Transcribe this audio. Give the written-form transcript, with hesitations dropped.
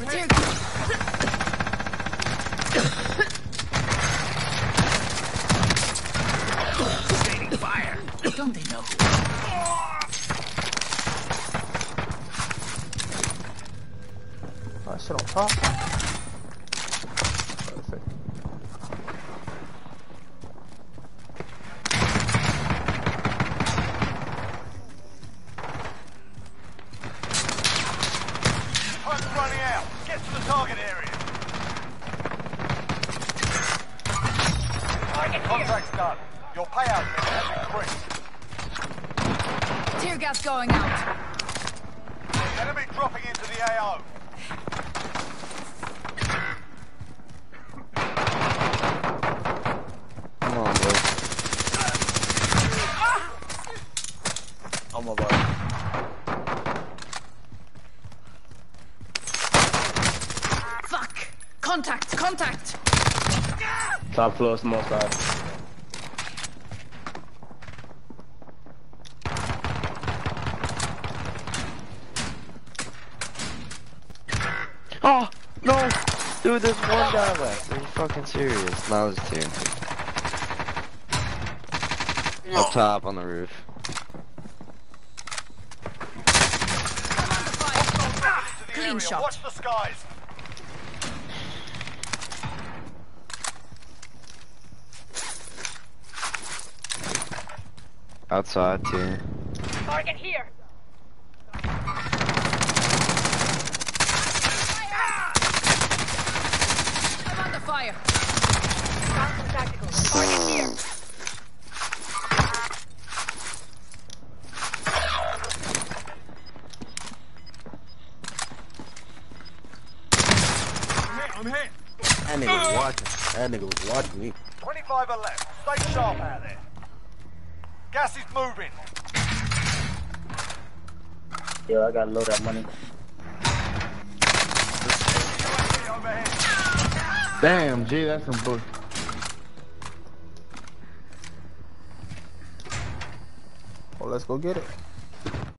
Tear Raining fire. Don't they know? That shit on top. Perfect. Time's running out. Get to the target area. Contract's done. Your payout has increased. tear gas going out. Enemy dropping into the AO. Come on, boy. I'm about. Fuck! Contact! Contact! Top floor, small side. Oh no, dude! There's one guy left. Are you fucking serious? No, it was two. Up top on the roof. Clean shot. Watch the skies. Outside too. Target here. I'm under fire. Found some tacticals. Target here. I'm hit. That nigga was watching. That nigga was watching me. 25 are left. Stay sharp out there. Gas is moving. Yo, I gotta load that money. Overhead. Damn, G, that's some bullshit. Well, let's go get it.